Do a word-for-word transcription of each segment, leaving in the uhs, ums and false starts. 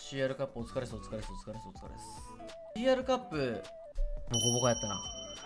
シーアール カップお疲れっすお疲れっすお疲れっすお疲れっす。 シーアール カップボコボコやったな。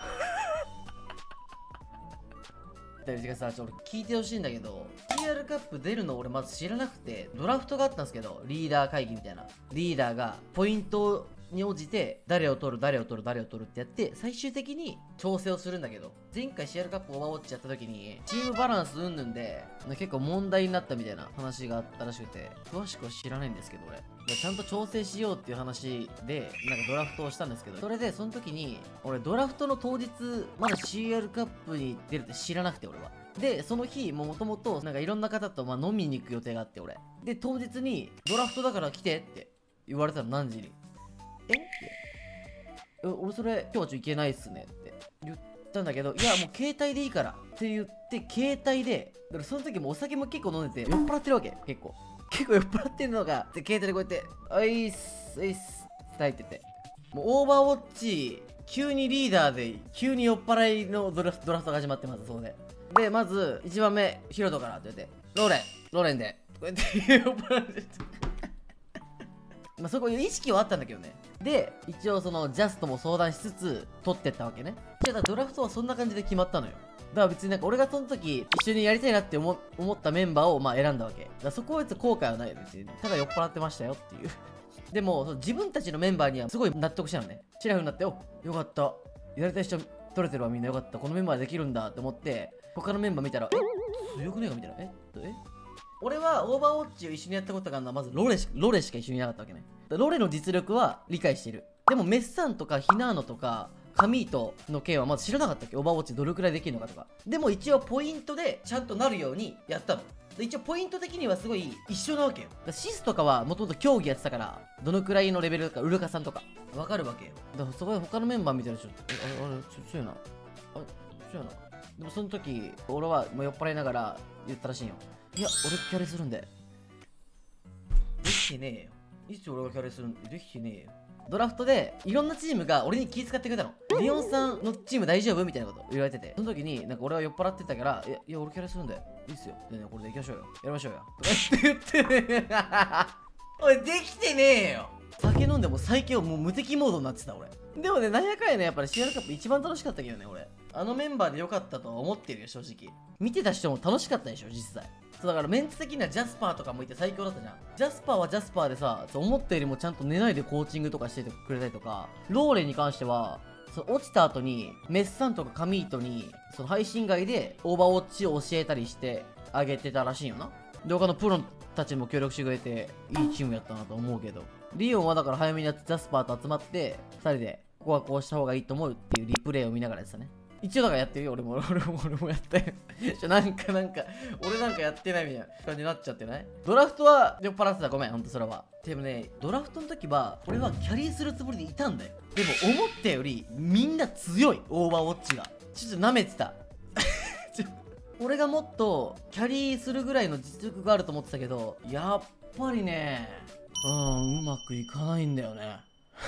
てかさ、ちょっと俺聞いてほしいんだけど、 シーアール カップ出るの俺まず知らなくて、ドラフトがあったんですけど、リーダー会議みたいな、リーダーがポイントに応じて誰を取る誰を取る誰を取るってやって最終的に調整をするんだけど、前回 シーアール カップオーバーウォッチやった時にチームバランスうんぬんで結構問題になったみたいな話があったらしくて、詳しくは知らないんですけど、俺ちゃんと調整しようっていう話でなんかドラフトをしたんですけど、それでその時に俺ドラフトの当日まだ シーアール カップに出るって知らなくて、俺はでその日もともとなんかいろんな方とまあ飲みに行く予定があって、俺で当日にドラフトだから来てって言われたの。何時にえってえ俺それ今日はちょっと行けないっすねって言ったんだけど、いやもう携帯でいいからって言って携帯で、だからその時もお酒も結構飲んでて酔っ払ってるわけ、結構結構酔っ払ってるのがで携帯でこうやって「あいっすいっす」って入ってて、もうオーバーウォッチ急にリーダーで急に酔っ払いのドラフトドラフトが始まってます。そうででまずいちばんめヒロトからって言って「ローレンローレンで」こうやって酔っ払ってまあそこ意識はあったんだけどね。で一応そのジャストも相談しつつ取ってったわけね。じゃあドラフトはそんな感じで決まったのよ。だから別になんか俺がその時一緒にやりたいなって思思ったメンバーをまあ選んだわけだから、そこは別に後悔はないよ別に、ただ酔っ払ってましたよっていうでもその自分たちのメンバーにはすごい納得したのね。シラフになって、およかったやりたい人取れてるわ、みんなよかった、このメンバーでできるんだって思って、他のメンバー見たらえ強くねえかみたいな。ええ俺はオーバーウォッチを一緒にやったことがあるのはまずロレしロレしか一緒にいなかったわけね。ロレの実力は理解している。でもメッサンとかヒナーノとかカミートの件はまず知らなかったっけ、オーバーウォッチどれくらいできるのかとか。でも一応ポイントでちゃんとなるようにやったの。で一応ポイント的にはすごい一緒なわけよ。だシスとかはもともと競技やってたからどのくらいのレベルかウルカさんとかわかるわけよ。だからそこで他のメンバー見たらちょっとえあれあれちょ強いなあ強いな。でもその時俺はもう酔っ払いながら言ったらしいよ。いや俺キャリするんで。できてねえよ。いつ俺がキャリするんできてねえよ。ドラフトでいろんなチームが俺に気遣ってくれたの。レオンさんのチーム大丈夫みたいなこと言われてて、その時になんか俺は酔っ払ってたから、いや、いや俺キャリするんでいいっすよ、でねこれでいきましょうよ、やりましょうよとか言って言ってねおいできてねえよ。酒飲んでも最強もう無敵モードになってた俺。でもねなんやかんやねやっぱり シーアール カップ一番楽しかったけどね、俺あのメンバーでよかったとは思ってるよ正直。見てた人も楽しかったでしょ実際。そうだからメンツ的にはジャスパーとかもいて最強だったじゃん。ジャスパーはジャスパーでさ、思ったよりもちゃんと寝ないでコーチングとかしててくれたりとか、ローレンに関してはその落ちた後にメッサンとかカミートにその配信外でオーバーウォッチを教えたりしてあげてたらしいよな。で他のプロたちも協力してくれていいチームやったなと思うけど、リオンはだから早めにやってジャスパーと集まってふたりでここはこうした方がいいと思うっていうリプレイを見ながらやってたね。一応だからやってるよ俺も俺も俺もやったよなんかなんか俺なんかやってないみたいな感じになっちゃってない。ドラフトは酔っ払ってた、ごめんほんとそれは。でもねドラフトの時は俺はキャリーするつもりでいたんだよ。でも思ったよりみんな強い、オーバーウォッチがちょっと舐めてた俺がもっとキャリーするぐらいの実力があると思ってたけど、やっぱりねうんうまくいかないんだよね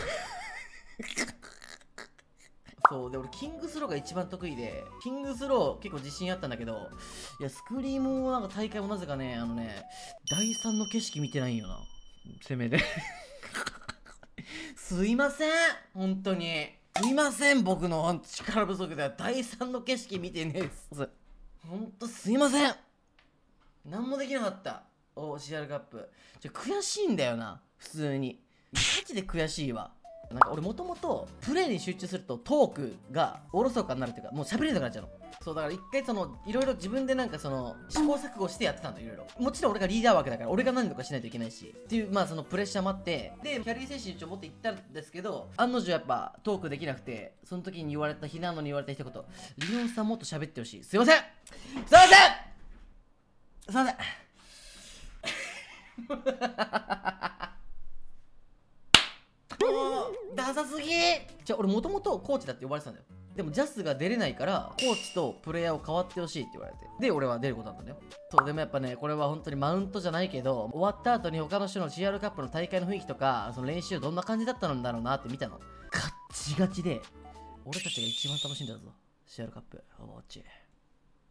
そうで俺キングスローが一番得意で、キングスロー結構自信あったんだけど、いやスクリームもなんか大会もなぜかねあのねだいさんの景色見てないんよな攻めですいません本当にすいません、僕の力不足ではだいさんの景色見てねえっす。ほんとすいません、何もできなかった。お シーアール カップちょ悔しいんだよな普通に、マジで悔しいわ。なんか俺もともとプレーに集中するとトークがおろそかになるっていうかもう喋れなくなっちゃうの。そうだから一回そのいろいろ自分でなんかその試行錯誤してやってたんだ。いろいろもちろん俺がリーダーわけだから俺が何とかしないといけないしっていうまあそのプレッシャーもあって、でキャリー精神一応持っていったんですけど、案の定やっぱトークできなくて、その時に言われたひなのに言われた一言、リオンさんもっと喋ってほしい、すいませんすいませんすいませんダサすぎ。じゃあ俺もともとコーチだって呼ばれてたんだよ。でもジャスが出れないからコーチとプレイヤーを代わってほしいって言われて、で俺は出ることだったんだよ。そうでもやっぱねこれは本当にマウントじゃないけど、終わった後に他の人の シーアール カップの大会の雰囲気とかその練習どんな感じだったんだろうなって見たの。ガッチガチで俺たちが一番楽しんだぞ シーアール カップオーバーウォッチ。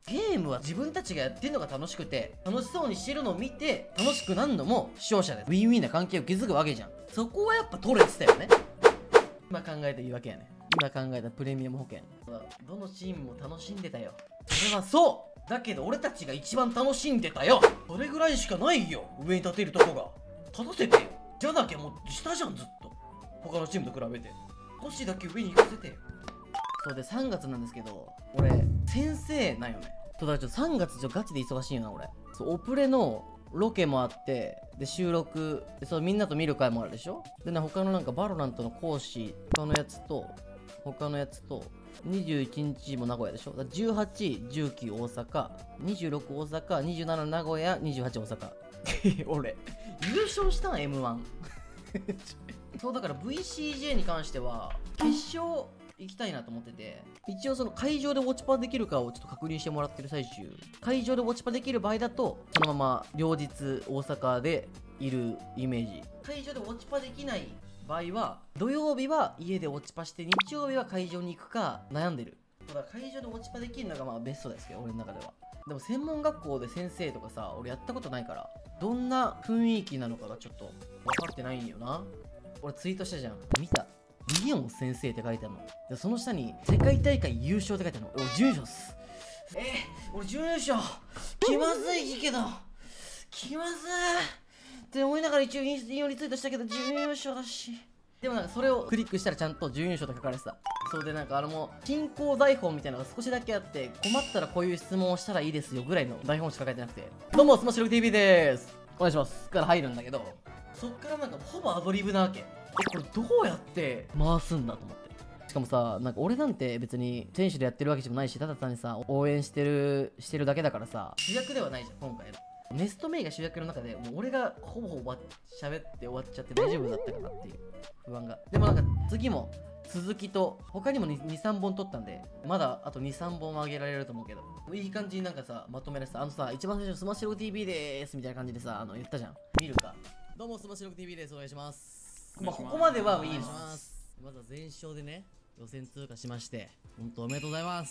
ゲームは自分たちがやってるのが楽しくて、楽しそうにしてるのを見て楽しくなるのも視聴者でウィンウィンな関係を築くわけじゃん。そこはやっぱ取れてたよね。今考えた言い訳やね。今考えたプレミアム保険、どのチームも楽しんでたよ。それはそうだけど俺たちが一番楽しんでたよ。それぐらいしかないよ、上に立てるとこが。立たせてよ。じゃなきゃもう下じゃん、ずっと他のチームと比べて。少しだけ上に行かせてよ。そうでさんがつなんですけど、俺先生なんよね。そうだからちょっとさんがつちょっとガチで忙しいよな俺。そう、オプレのロケもあって、で収録で、そうみんなと見る回もあるでしょ。でね、他のなんかバロラントの講師他のやつと他のやつとにじゅういちにちも名古屋でしょ。だからじゅうはち、じゅうきゅう大阪、にじゅうろく大阪、にじゅうなな名古屋、にじゅうはち大阪俺優勝したん エムワン そうだから ブイシージェー に関しては決勝行きたいなと思ってて、一応その会場でウォッチパーできるかをちょっと確認してもらってる最中。会場でウォッチパーできる場合だとそのまま両日大阪でいるイメージ。会場でウォッチパーできない場合は土曜日は家でウォッチパーして、日曜日は会場に行くか悩んでる。だから会場でウォッチパーできるのがまあベストですけど、俺の中では。でも専門学校で先生とかさ、俺やったことないからどんな雰囲気なのかがちょっと分かってないんよな。俺ツイートしたじゃん、見た？リオン先生って書いてあるの。でその下に世界大会優勝って書いてあるの。俺準優勝っす。えー、俺準優勝気まずいけど気まずいって思いながら一応引用リツイートしたけど準優勝だし。でもなんかそれをクリックしたらちゃんと準優勝と書かれてた。そうでなんかあのもう進行台本みたいなのが少しだけあって、困ったらこういう質問をしたらいいですよぐらいの台本しか書いてなくて、どうもスマッシュログ ティーブイ でーすお願いしますから入るんだけど、そっからなんかほぼアドリブなわけ。えこれどうやって回すんだと思って。しかもさ、なんか俺なんて別に選手でやってるわけでもないし、ただ単にさ応援してるしてるだけだからさ、主役ではないじゃん今回の。ネストメイが主役の中でもう俺がほぼほぼ喋って終わっちゃって大丈夫だったかなっていう不安が。でもなんか次も続きと他にもにさんぼん撮ったんで、まだあとにさんぼんあげられると思うけど、いい感じになんかさまとめられてさ、あのさ一番最初スマッシュログ ティーブイ でーすみたいな感じでさ、あの言ったじゃん。見るか。どうもスマッシュログ ティーブイ ですお願いします。まあここまではいいです。まずは全勝でね予選通過しまして、本当おめでとうございます。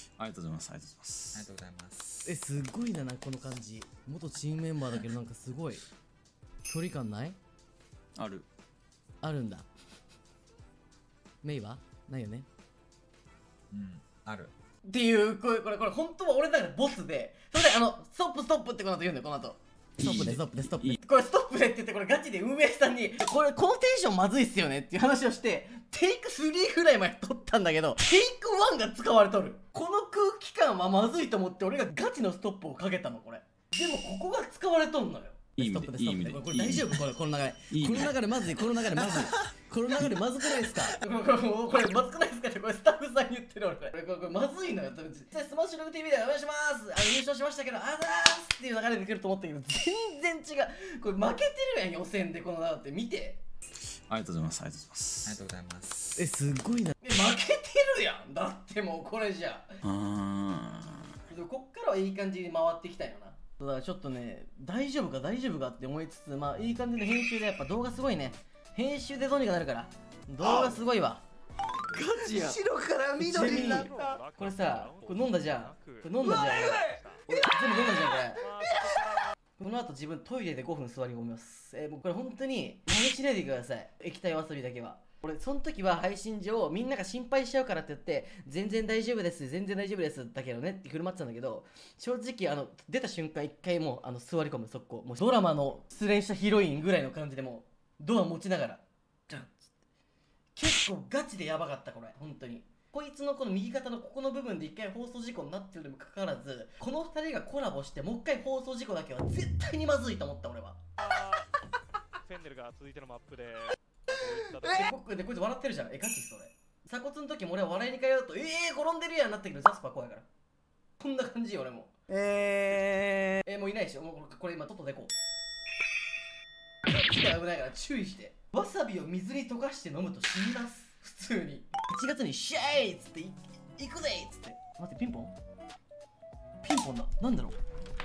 ありがとうございます。ありがとうございます。 ありがとうございます。 えすごいな、この感じ。元チームメンバーだけどなんかすごい距離感ない？ ある。 あるんだ。メイはないよね。 うんあるっていうこれこれこれ本当は俺の中でボスで、それであのストップストップってこの後言うんだよ。この後ストップでストップでストップでこれストップでって言って、これガチで運営さんにこれこのテンションまずいっすよねっていう話をしてテイクスリーぐらいまで撮ったんだけど、テイクワンが使われとる。この空気感はまずいと思って俺がガチのストップをかけたの。これでもここが使われとんのよ。 いい意味でいい意味でこれ大丈夫？これこの流れいいこの流れまずい。この流れまずいこの流れまずくないですか？これこれまずくないですかってこれスタッフさんに言ってる俺。これこれこれまずいのよ。絶対スマッシュログ ティーブイ でお願いします、あの優勝しましたけどあざーすっていう流れで来ると思ったけど全然違う。これ負けてるやん予選で。この流れって見て。 ありがとうございます。ありがとうございます。 ありがとうございます。 えすごいな。え負けてるやんだってもうこれじゃ。 あこっからはいい感じに回ってきたよな。だからちょっとね大丈夫か大丈夫かって思いつつ、まあいい感じの編集でやっぱ動画すごいね。編集でどうにかなるから動画すごいわ。ガチや。 白から緑になった。 これさこれ飲んだじゃん。これ飲んだじゃん。俺全部飲んだじゃんこれ。この後自分トイレでごふん座り込みます。えー、もうこれ本当に真似しないでください。液体わさびだけは。俺その時は配信上みんなが心配しちゃうからって言って全然大丈夫です全然大丈夫ですだけどねって振る舞ってたんだけど、正直あの出た瞬間一回もうあの座り込む速攻。もうドラマの失恋したヒロインぐらいの感じでもうドア持ちながらじゃん。結構ガチでやばかったこれ本当に。こいつのこの右肩のここの部分で一回放送事故になってるにもかかわらず、このふたりがコラボしてもう一回放送事故だけは絶対にまずいと思った俺は。 フェンネルが続いてのマップででこでこいつ笑ってるじゃん。えガチそれ鎖骨の時も俺は笑いに変えようとええー、転んでるやんなったけどザスパ怖いからこんな感じよ俺も。えー、えー、もういないでしょ。もうこれ今トトでこうガチで危ないから注意して。わさびを水に溶かして飲むと死にます普通に。いちがつにシェイっつって行くぜっつって。待ってピンポンピンポンだ。なんだろう。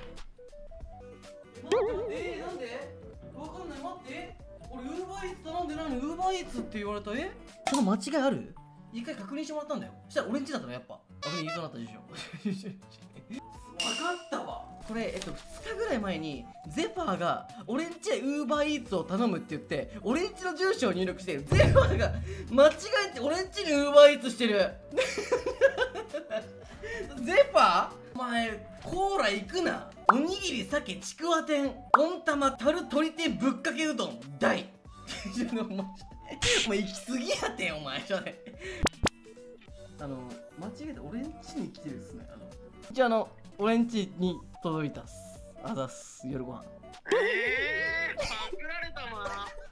えー、なんでわかんない。待って俺ウーバーイーツ頼んでないのにウーバーイーツって言われた。えその間違いある？一回確認してもらったんだよ。そしたら俺んちだったのやっぱ。あれ言いそうになったでしょったわ。これ、えっと、ふつかぐらい前にゼファーが俺んちへウーバーイーツを頼むって言って俺んちの住所を入力してゼファーが間違えて俺んちにウーバーイーツしてるゼファーお前コーラ行くな。おにぎり鮭ちくわ天温玉タル鶏天ぶっかけうどん大お前お前行き過ぎやてお前それあの間違えて俺んちに来てるっすね。あの一応あの俺んちに届いたっす。あざっす。夜ご飯えー、パクられたな。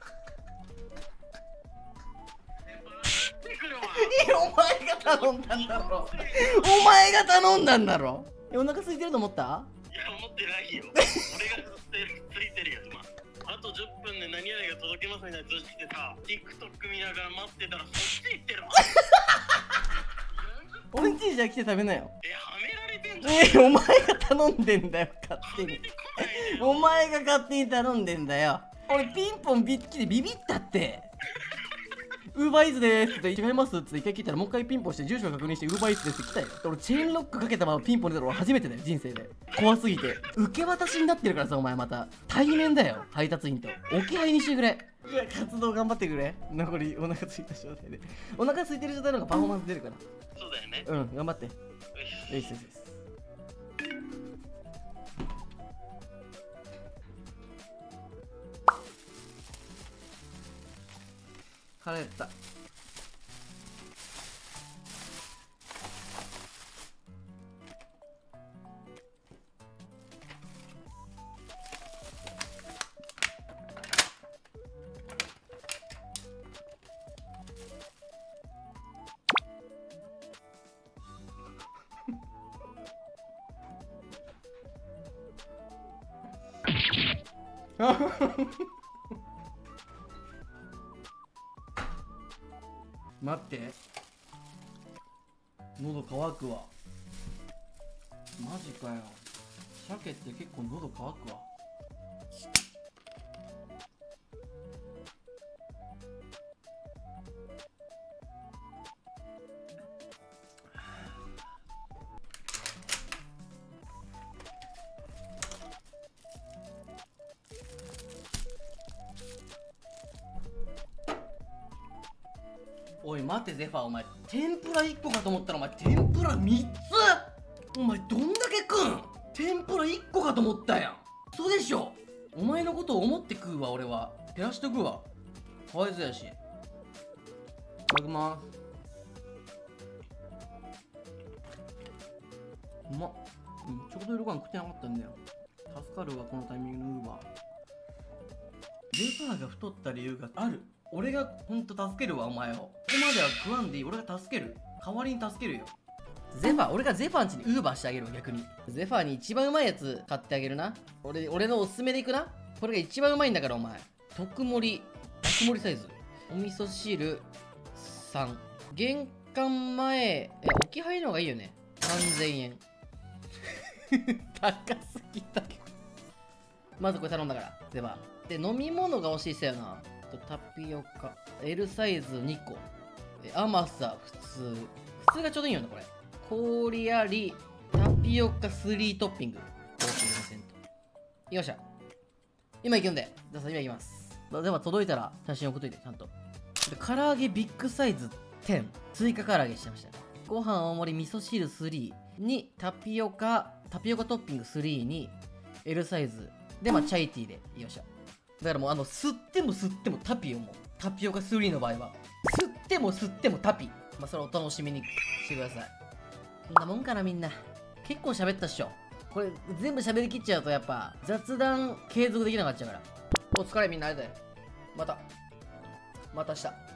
来るわ。 いやお前が頼んだんだろお前が頼んだんだろ。えお腹空いてると思った？ いや、思ってないよ。俺がついてるよ、今。あとじゅっぷんで何々が届けますみたいな通知来てさ、TikTok 見ながら待ってたらそっち行ってるわ。 俺んちじゃあ来て食べなよ。 え、はめられてんじゃん。 えお前が頼んでんだよ勝手に。 出てこないでよ。 お前が勝手に頼んでんだよ。俺ピンポンビッキリビビったってウーバーイーツでーすって違いますって一回聞いたらもう一回ピンポンして住所確認してウーバーイーツですって来たよ。俺チェーンロックかけたままピンポン出たら俺初めてだよ人生で。怖すぎて受け渡しになってるからさお前また対面だよ配達員と置き配にしてくれ。いや活動頑張ってくれ。残りお腹空いた状態でお腹空いてる状態の方がパフォーマンス出るから。 そうだよね。 うん頑張って。よよし。 しよしよし。腹減った待って喉乾くわマジかよ。鮭って結構喉乾くわ。おい待ってゼファーお前天ぷらいっこかと思ったらお前天ぷらみっつお前どんだけ食うん。天ぷらいっこかと思ったやん。そうでしょ。お前のことを思って食うわ俺は。減らしとくわかわいそうやし。いただきます。うまっ、うん、ちょうど夜ご飯食ってなかったんだよ。助かるわこのタイミングのウーバー。ゼファーが太った理由がある。俺がほんと助けるわお前を。ここまでは食わんでいい。俺が助ける。代わりに助けるよ。ゼファー俺がゼファーんちにウーバーしてあげるわ逆に。ゼファーに一番うまいやつ買ってあげるな。俺俺のおすすめでいくな。これが一番うまいんだからお前。特盛り特盛りサイズお味噌汁さん。玄関前え置き配の方がいいよね。さんぜんえん高すぎた。まずこれ頼んだからゼファーで飲み物が欲しいっすよな。タピオカ L サイズにこ甘さ普通普通がちょうどいいよねこれ。氷ありタピオカスリートッピング ごじゅっパーセント。 よっしゃ今行くんでじゃあ今行きます。では届いたら写真送っといてちゃんと。で唐揚げビッグサイズじゅう追加唐揚げしてました。ご飯大盛り味噌汁さんにタピオカタピオカトッピングさんに L サイズでまあチャイティーでよっしゃ。だからもうあの吸っても吸ってもタピよ。もうタピオカさんの場合は吸っても吸ってもタピ。まあそれお楽しみにしてください。こんなもんかなみんな。結構喋ったっしょ。これ全部喋りきっちゃうとやっぱ雑談継続できなくなっちゃうから。お疲れみんなありがとう。またまた明日。